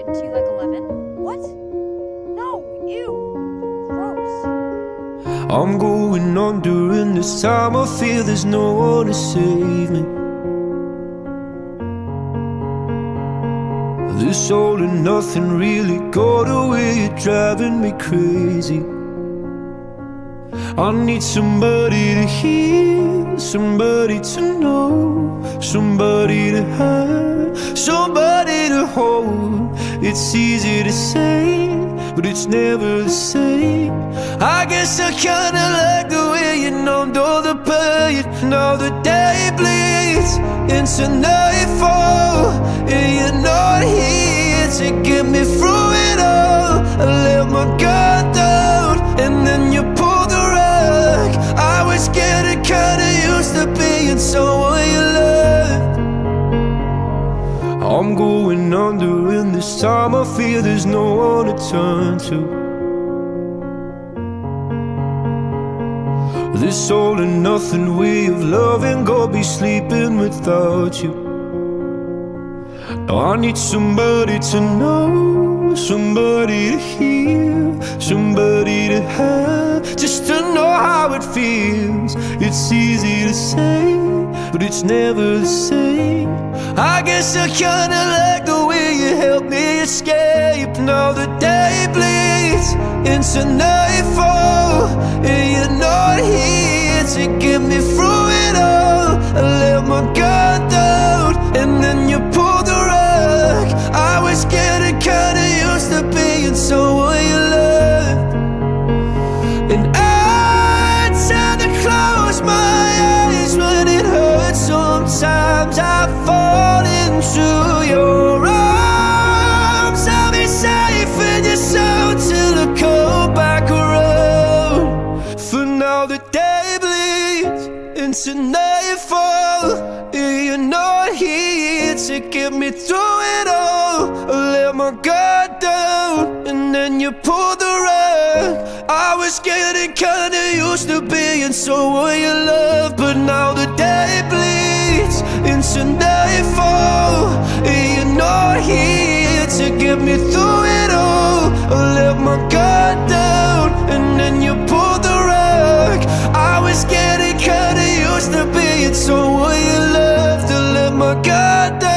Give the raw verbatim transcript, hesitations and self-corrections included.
Do you like eleven? What? No, ew. Gross. I'm going on during this time. I feel there's no one to save me. This all and nothing really got away, you're driving me crazy. I need somebody to hear, somebody to know, somebody to have, somebody to hold. It's easy to say, but it's never the same. I guess I kinda like the way you numbed all the pain. Now the day bleeds into nightfall, and you're not here to get me through it all. I let my guard down, and then you pulled the rug. I was getting kinda used to being someone you loved. I'm going under, and this time I feel there's no one to turn to. This all and nothing way of loving, go be sleeping without you. Now I need somebody to know, somebody to hear, somebody to have, just to know how it feels. It's easy to say, but it's never the same. I guess I kinda like the way you help me escape. Now the day bleeds into nightfall, and you're not here to get me through it all. I let my guard down, and then you pulled the rug. I was getting kinda used to being someone you loved, and I tend to close my eyes when it hurts. Sometimes I fall into your arms. I'll be safe in your soul till I come back around. For now the day bleeds into nightfall, and you're not here to get me through it all. I let my guard down, and then you pulled the rug. I was getting kinda used to being someone you love, but now the day bleeds into nightfall, and you're not here to get me through it all. I let my guard down, and then you pulled the rug. I was getting kinda used to being someone you loved. I let my guard down.